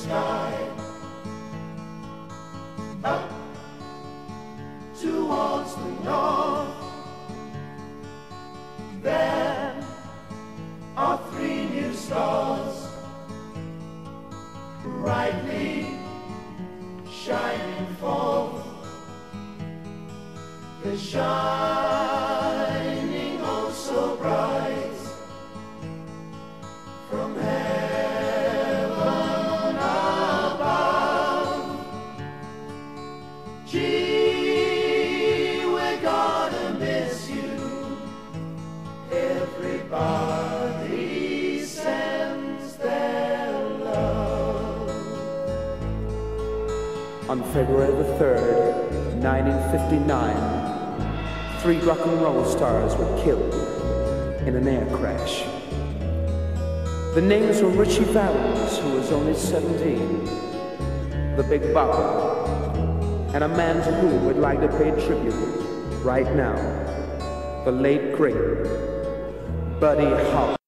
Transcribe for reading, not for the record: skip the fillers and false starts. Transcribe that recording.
sky, up towards the north. There are 3 new stars, brightly shining forth. They're shining oh so bright from heaven above. Gee, we're gonna miss you. Everybody sends their love. On February the 3rd, 1959, 3 rock and roll stars were killed in an air crash. The names were Ritchie Valens, who was only 17, the Big Bopper, and a man to whom we'd like to pay tribute right now, the late great Buddy Holly.